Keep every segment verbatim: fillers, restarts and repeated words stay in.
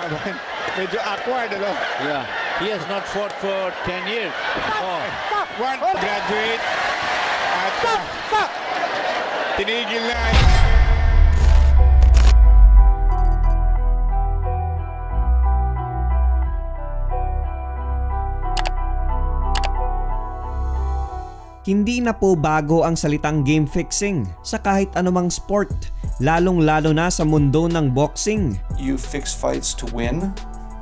Medyo awkward, ano? Yeah. He has not fought for ten years. Oh. One graduate. At uh, tinigil na. Hindi na po bago ang salitang game fixing sa kahit anumang sport, lalong-lalo na sa mundo ng boxing. You fix fights to win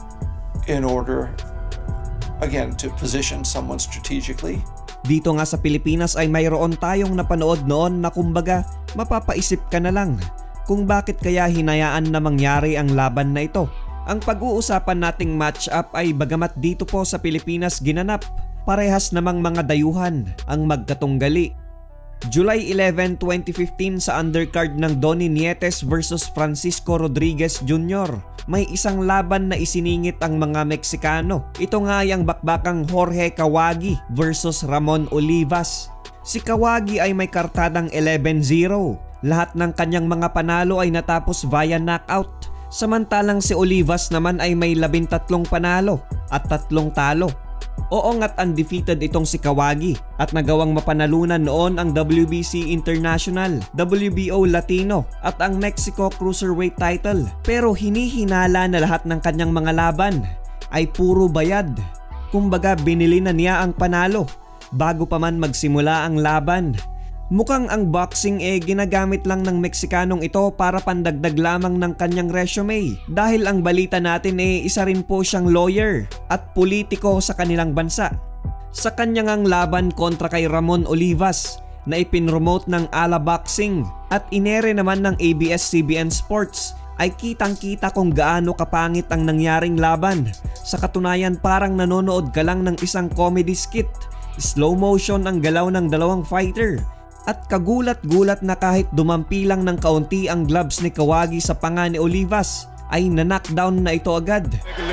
in order, again, to position someone strategically. Dito nga sa Pilipinas ay mayroon tayong napanood noon na kumbaga mapapaisip ka na lang kung bakit kaya hinayaan na mangyari ang laban na ito. Ang pag-uusapan nating match-up ay bagamat dito po sa Pilipinas ginanap, parehas namang mga dayuhan ang magkatunggali. July eleventh, twenty fifteen sa undercard ng Donnie Nietes versus Francisco Rodriguez Junior May isang laban na isiningit ang mga Meksikano. Ito nga yung bakbakang Jorge Kawagi versus Ramon Olivas. Si Kawagi ay may kartadang eleven zero. Lahat ng kanyang mga panalo ay natapos via knockout. Samantalang si Olivas naman ay may labintatlong panalo at tatlong talo. Oo nga't undefeated itong si Kawagi at nagawang mapanalunan noon ang W B C International, W B O Latino at ang Mexico Cruiserweight title. Pero hinihinala na lahat ng kanyang mga laban ay puro bayad. Kumbaga binili na niya ang panalo bago pa man magsimula ang laban. Mukhang ang boxing eh ginagamit lang ng Meksikanong ito para pandagdag lamang ng kanyang resume dahil ang balita natin eh isa rin po siyang lawyer at politiko sa kanilang bansa. Sa kanyang laban kontra kay Ramon Olivas na ipinromote ng Ala Boxing at inere naman ng A B S C B N Sports ay kitang-kita kung gaano kapangit ang nangyaring laban. Sa katunayan parang nanonood ka lang ng isang comedy skit. Slow motion ang galaw ng dalawang fighter. At kagulat-gulat na kahit dumampi lang ng kaunti ang gloves ni Kawagi sa panga ni Olivas ay na-knockdown na ito agad.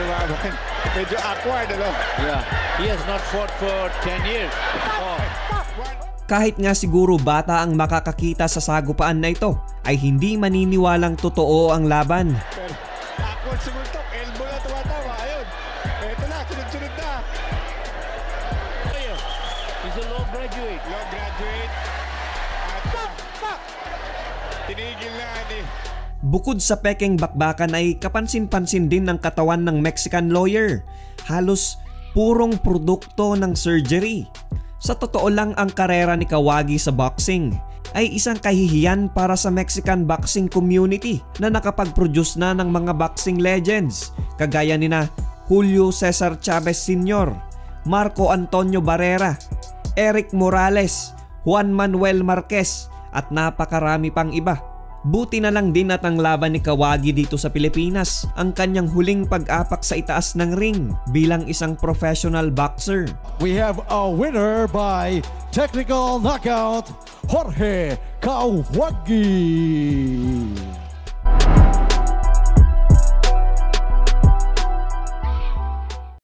Medyo awkward, ano? Yeah. He has not fought for ten years. Oh. Kahit nga siguro bata ang makakakita sa sagupaan na ito ay hindi maniniwalang totoo ang laban. Pero awkward sumultok, elbow na tumatawa. Ayun. Ito na, sunod-sunod na. He's a law graduate. Law graduate. Tinigil na ni. Bukod sa pekeng bakbakan ay kapansin-pansin din ng katawan ng Mexican lawyer. Halos purong produkto ng surgery. Sa totoo lang ang karera ni Kawagi sa boxing ay isang kahihiyan para sa Mexican boxing community na nakapag-produce na ng mga boxing legends kagaya nina Julio Cesar Chavez Senior, Marco Antonio Barrera, Eric Morales, Juan Manuel Marquez at napakarami pang iba. Buti na lang din at ang laban ni Kawagi dito sa Pilipinas ang kanyang huling pag-apak sa itaas ng ring bilang isang professional boxer. We have a winner by technical knockout, Jorge Kawagi.